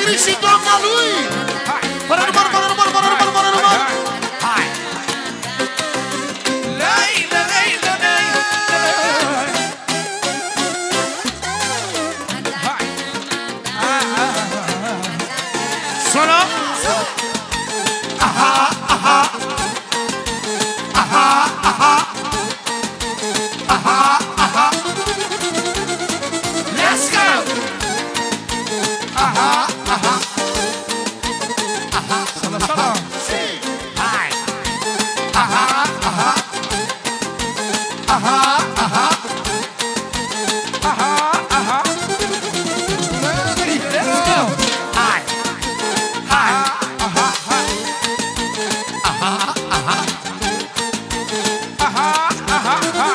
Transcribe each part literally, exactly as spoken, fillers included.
Negri și doamna lui. Fără număr, fără număr, fără număr, fără număr. Hai. Lei, lei, lei, lei. Solo. Aha, aha. Aha, aha. Aha, aha. Let's go. Aha, aha. Aha, solo, solo. Sí. Hi. Aha, aha. Aha, aha. Aha, aha. Let's go. Hi. Hi. Aha, aha. Aha, aha. Aha, aha. Hi.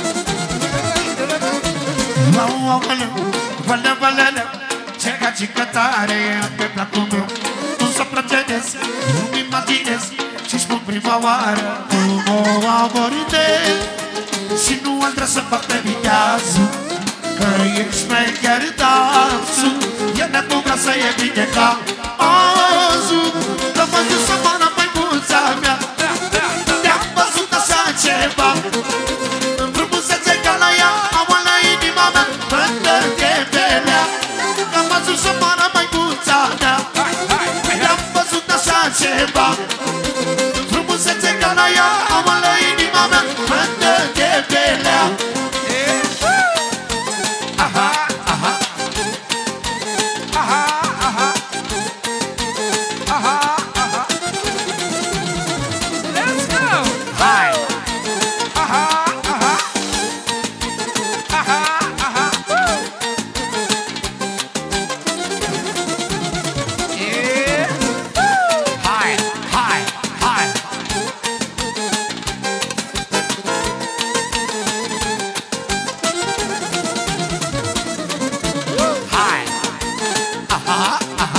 Vale, vale, chega de cantar pe placul meu. Tu să procedezi, nu-mi imaginezi și spun prima oară cum o amorintez. Și nu am vrea să fac pe vitează, că ești mai chiar dansul. E netul vrea să e bine ca azul. L-am văzut să mână măicuța mea, te-am văzut așa ceva. În frumusețe ca la ea, am la inima mea, până-te pelea. L-am văzut să mână măicuța mea, te-am văzut așa ceva. În frumusețe ca la ea, am la inima mea, până-te pelea. Aha, aha. Aha, aha. Aha, aha. Let's go. Hi. Aha, aha. Aha, aha. Yeah. Hi, hi, hi. Hi. Aha, aha.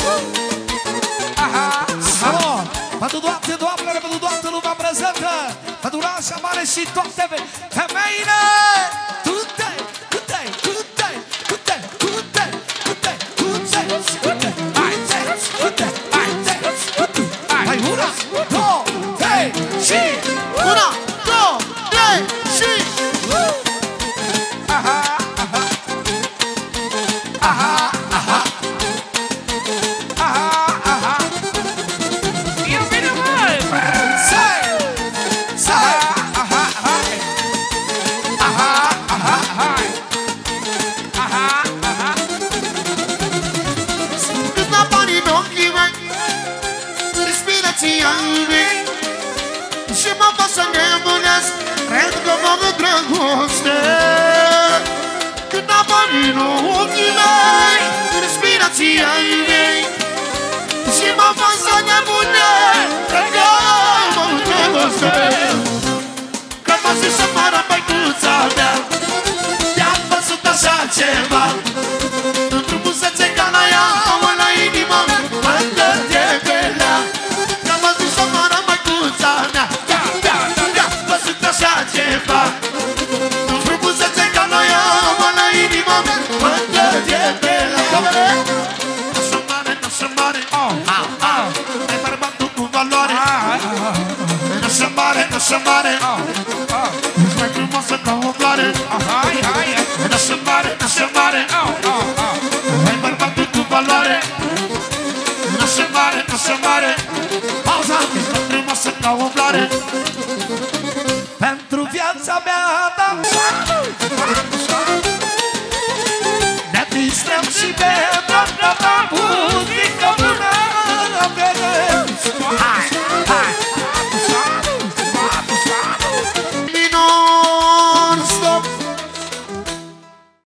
Aha, aha. Pentru toate doamnele, pentru toată lumea prezentă, pentru Nașa Mare și toate femeile. Cute, cute, cute, cute, cute, cute, cute, cute, hai, cute, hai, cute, hai, una, două, trei și una, două, trei și aha, aha. Aha, aha. Aha, aha. Eu vine mult! Sai! Sai! Aha, hai! Aha, aha, hai! Aha, aha. Cât la banii în ochii mei, respirația mea, și mă fac să nebunesc, cred că mă îndrăgoste. Cât la banii în ochii mei, respirația mea, și mă fac să nebunesc, cred că mă îndrăgoste. Că mă zic să moară măicuța mea, te-am văzut așa ceva. În frumusețe ca la ea, am la inima mea, până-te pelea. Că mă zic să moară măicuța mea, te-am văzut așa ceva. În frumusețe ca la ea, am la inima mea, până-te pelea. Nașa mare, nașa mare, e bărbatul cu valoare. Nașa mare, nașa mare, ești mai frumoasă ca o floare. Nașa mare, nașa mare,